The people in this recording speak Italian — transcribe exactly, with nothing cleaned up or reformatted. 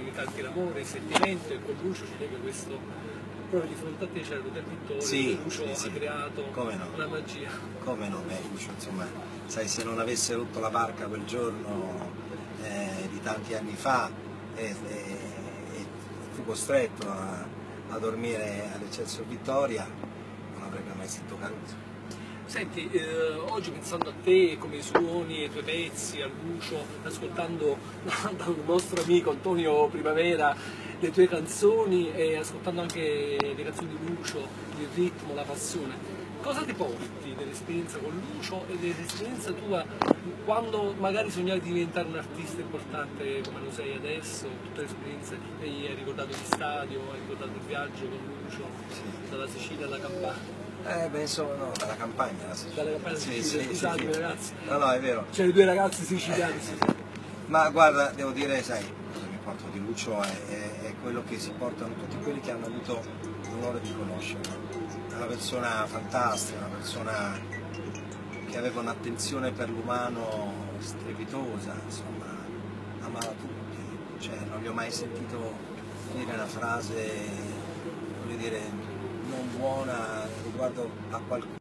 di Tanti l'amore, il sentimento, e con Lucio ci deve questo, proprio di fronte a te c'era Del Pittore, sì, Lucio sì, sì. ha creato Come no? una magia. Come no, beh, Lucio, insomma, sai, se non avesse rotto la barca quel giorno eh, di tanti anni fa e, e, e fu costretto a, a dormire all'Eccelsior Vittoria, non avrebbe mai scritto Caruso. Senti, eh, oggi pensando a te, come suoni, ai tuoi pezzi, a Lucio, ascoltando dal nostro amico Antonio Primavera le tue canzoni e ascoltando anche le canzoni di Lucio, il ritmo, la passione, cosa ti porti dell'esperienza con Lucio e dell'esperienza tua quando magari sognavi di diventare un artista importante come lo sei adesso, tutte le esperienze, hai ricordato gli stadio, hai ricordato il viaggio con Lucio, Sì. dalla Sicilia alla Campania? Eh, beh, insomma, no, dalla campagna la Sicilia. Dalle campane Sì, siciliane, sì, scusate sì, sì. ragazzi. No, no, è vero. C'è le due ragazze siciliane. Eh, eh, ma guarda, devo dire, sai, cosa mi porto di Lucio è, è, è quello che si portano tutti quelli che hanno avuto l'onore di conoscerlo. È una persona fantastica, una persona che aveva un'attenzione per l'umano strepitosa, insomma, amava tutti, cioè non gli ho mai sentito dire una frase, voglio dire, non buona riguardo a qualcuno.